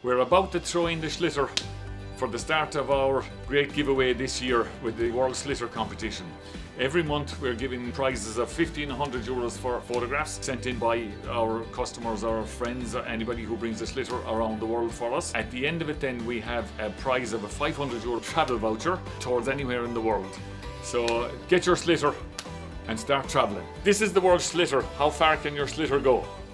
We're about to throw in the Sliotar for the start of our great giveaway this year with the World Sliotar competition. Every month we're giving prizes of €1,500 for photographs sent in by our customers or friends or anybody who brings a Sliotar around the world for us. At the end of it then we have a prize of a €500 travel voucher towards anywhere in the world. So get your Sliotar and start travelling. This is the World Sliotar. How far can your Sliotar go?